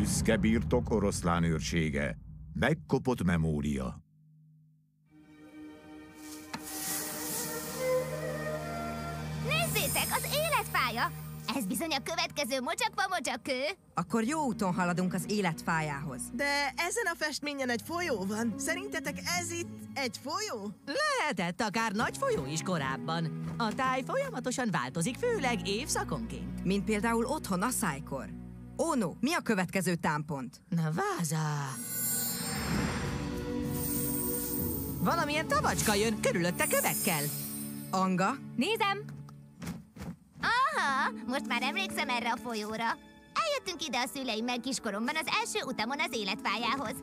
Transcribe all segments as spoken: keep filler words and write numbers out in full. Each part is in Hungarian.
Büszke birtok oroszlán őrsége. Megkopott memória. Nézzétek, az életpálya! Ez bizony a következő mocsakva-mocsakő. Akkor jó úton haladunk az életfájához. De ezen a festményen egy folyó van. Szerintetek ez itt egy folyó? Lehetett akár nagy folyó is korábban. A táj folyamatosan változik, főleg évszakonként. Mint például otthon a szájkor. Ono, mi a következő támpont? Na, Váza! Valamilyen tavacska jön körülötte kövekkel. Anga? Nézem! Aha, most már emlékszem erre a folyóra. Eljöttünk ide a szüleimmel kiskoromban az első utamon az életpályához.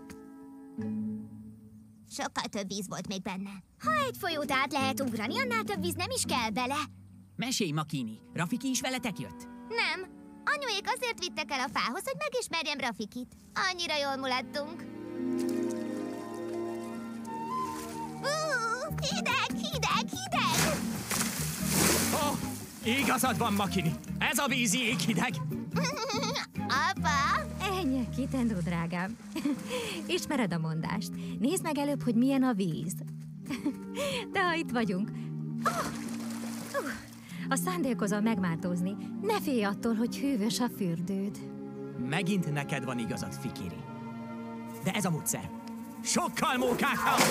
Sokkal több víz volt még benne. Ha egy folyót át lehet ugrani, annál több víz nem is kell bele. Mesélj, Makini, Rafiki is veletek jött? Nem. Anyuék azért vittek el a fához, hogy megismerjem Rafikit. Annyira jól mulattunk. Uh, hideg, hideg, hideg! Oh, igazad van, Makini. Ez a víz jéghideg. Apa! Ennyi, Kitendó drágám. Ismered a mondást. Nézd meg előbb, hogy milyen a víz. De ha itt vagyunk... Oh! Uh, a szándékozom megmártózni. Ne félj attól, hogy hűvös a fürdőd. Megint neked van igazad, Fikiri. De ez a módszer. Sokkal mókásabb!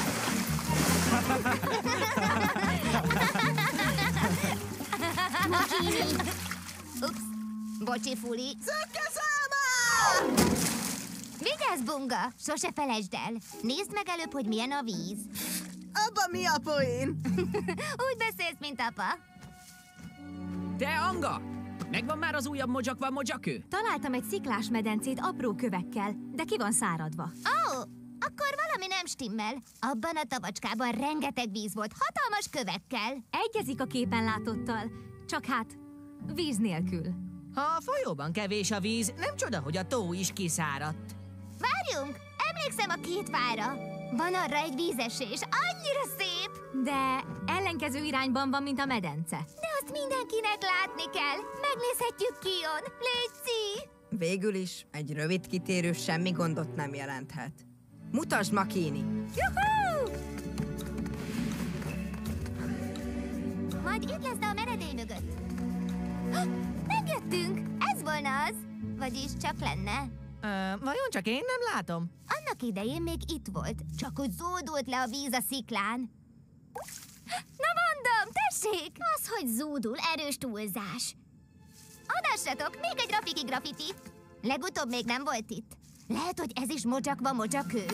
Ups, bocsi, Fuli. Szökkeszáma! Vigyázz, Bunga! Sose felejtsd el. Nézd meg előbb, hogy milyen a víz. Abba mi a poén? Úgy beszélsz, mint apa. Te, Anga! Megvan már az újabb modzsakva modzsakő? Találtam egy sziklás medencét apró kövekkel, de ki van száradva. Ó, oh, akkor valami nem stimmel. Abban a tavacskában rengeteg víz volt, hatalmas kövekkel. Egyezik a képen látottal, csak hát víz nélkül. Ha a folyóban kevés a víz, nem csoda, hogy a tó is kiszáradt. Várjunk! Emlékszem a két fára. Van arra egy vízesés, annyira szép! De ellenkező irányban van, mint a medence. De azt mindenkinek látni kell. Megnézhetjük Kion. Légy-ci! Végül is egy rövid kitérő semmi gondot nem jelenthet. Mutasd, Makini! Juhú! Majd itt lesz, de a meredély mögött. Megjöttünk! Ez volna az. Vagyis csak lenne. Uh, vajon csak én nem látom? Annak idején még itt volt, csak hogy zúdult le a víz a sziklán. Na mondom, tessék! Az, hogy zúdul, erős túlzás. Adássatok, még egy Rafiki graffiti. Legutóbb még nem volt itt. Lehet, hogy ez is modzsakva modzsakő.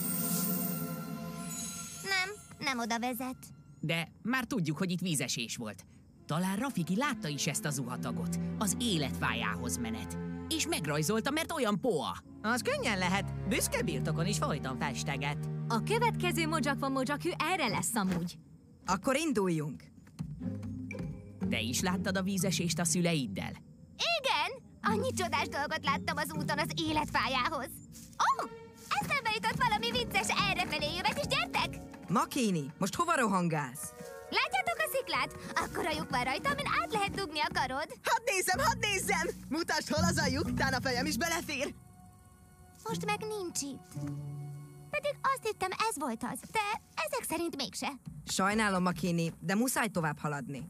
Nem, nem oda vezet. De már tudjuk, hogy itt vízesés volt. Talán Rafiki látta is ezt a zuhatagot. Az életfájához menet. És megrajzolta, mert olyan poa. Az könnyen lehet. Büszke birtokon is folyton festeget. A következő modzsakva modzsakő erre lesz amúgy. Akkor induljunk! Te is láttad a vízesést a szüleiddel? Igen! Annyi csodás dolgot láttam az úton az életfájához. Ó! Oh, eszembe jutott valami vicces errefelé jövet, és gyertek! Makini, most hova rohangálsz? Látjátok a sziklát? Akkora lyuk van rajta, amin át lehet dugni a karod. Hadd nézzem, hadd nézzem! Mutasd, hol az a lyuk, tán a fejem is belefér. Most meg nincs itt. Pedig azt hittem, ez volt az, de ezek szerint mégse. Sajnálom, Makini, de muszáj tovább haladni.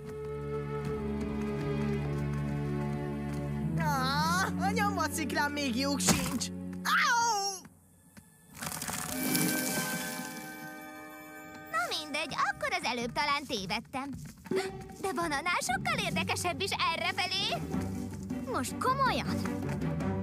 Ah, a nyomvat sziklán még lyuk sincs. Au! Na mindegy, akkor az előbb talán tévedtem. De van annál sokkal érdekesebb is errefelé. Most komolyan?